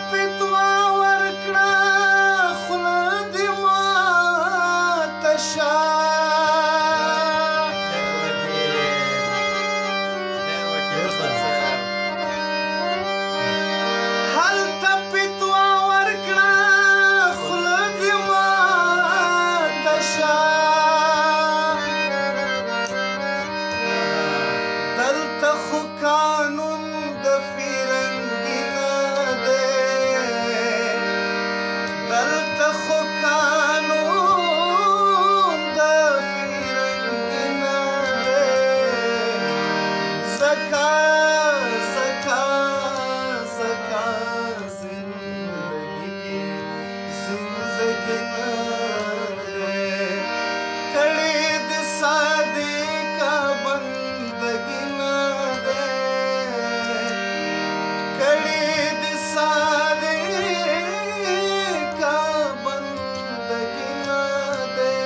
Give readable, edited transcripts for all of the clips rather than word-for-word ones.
فتوا ورکړه خوله دې ماته شه هلته فتوا ورکړه خوله دې ماته شه دلته خو قانون د فرنګي نه دی دلته خو قانون د فرنګي نه دی زکا زکا زکا زندگی دی زندگی نه دی کړي د صادقه بندګي نه دی کړي د صادقه بندګي نه دی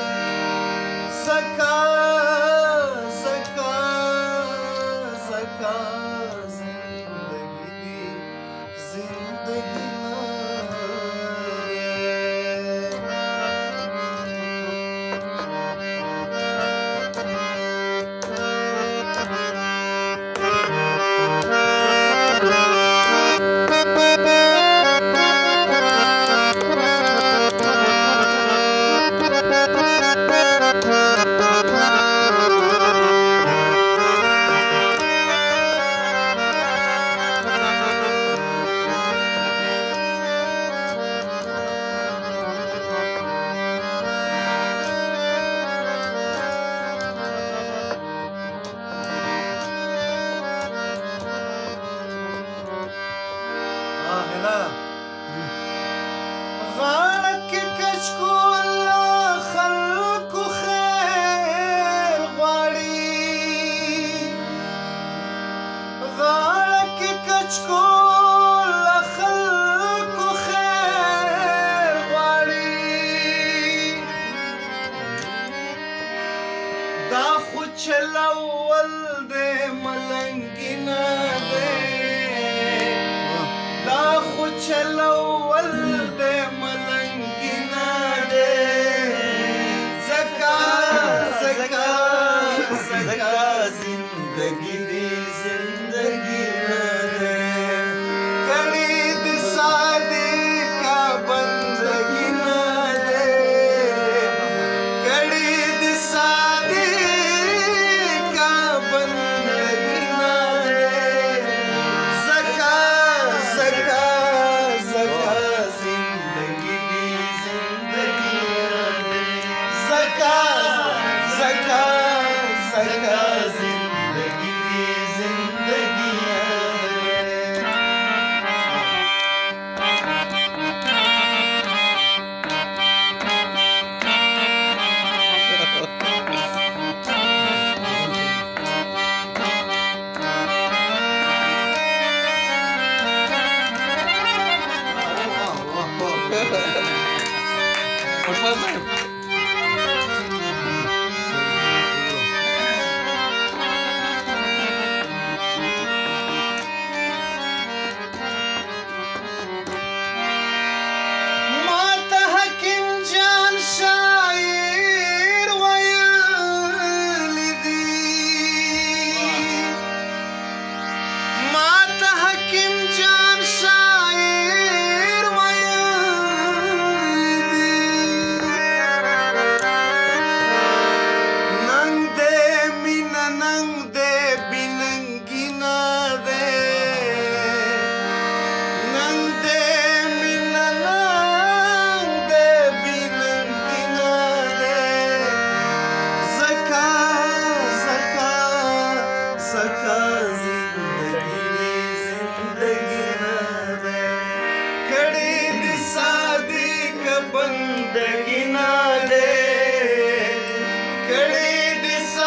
زکا زکا زکا زندگی دی زندگی نه غاړه کې کچکول خلکو خیر غواړي غاړه کې کچکول خلکو خیر غواړي دا خو چلول د ملنګي نه دی دا خو چلول د ملنګي نه دی زکا زکا زکا زندگی دی زندگی نه دی کړي د صادقه بندګي نه دی کړي د صادقه بندګي نه دی زکا زکا زکا زندگی دی زندگی نه دی زکا زکا زکا زندگی دی زندگی نه دی ماته حکیم جان شاعر ویلی دی ماته حکیم جان شاعر ویلی دی ننګ دې مینا ننګ دې بننګي نه دی ننګ دې مینا ننګ دې بننګي نه دی زکا زکا زکا زندگی دی زندگی نه دی کړي د صادقه بندګي نه دی کړي د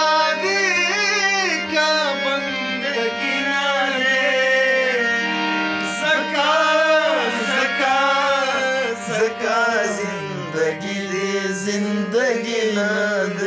صادقه بندګي نه دی زکا زکا زکا زندگی دی زندگی نه دی